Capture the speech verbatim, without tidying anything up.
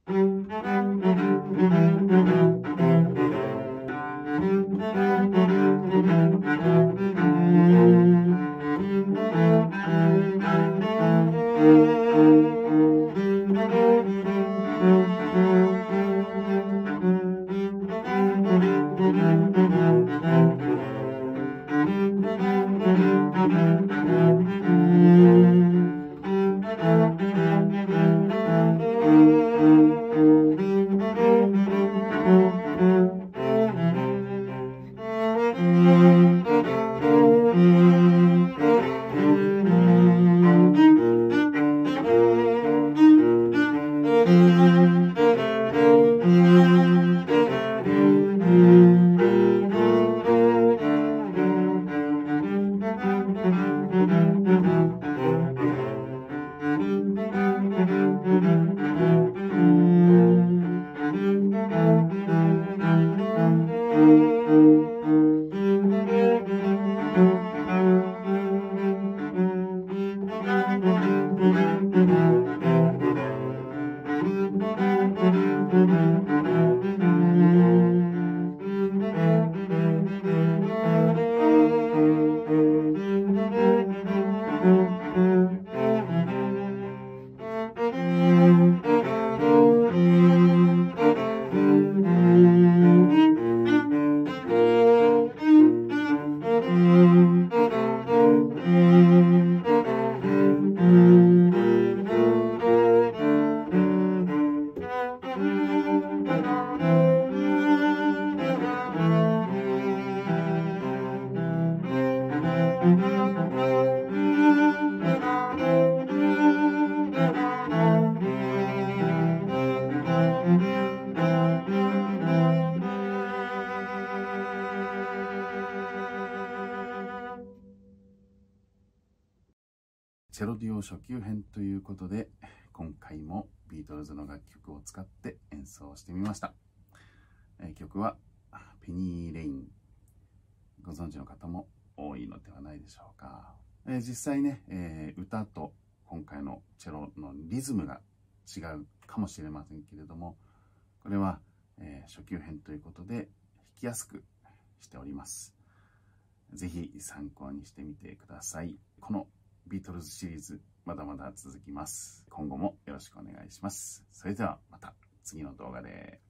チェロデュオ初級編ということで、今回もビートルズの楽曲を使って演奏してみました。えー、曲はペニー・レイン。ご存知の方も多いのではないでしょうか。えー、実際ね、えー、歌と今回のチェロのリズムが違うかもしれませんけれども、これは、えー、初級編ということで弾きやすくしております。ぜひ参考にしてみてください。このビートルズシリーズまだまだ続きます。今後もよろしくお願いします。それではまた次の動画で。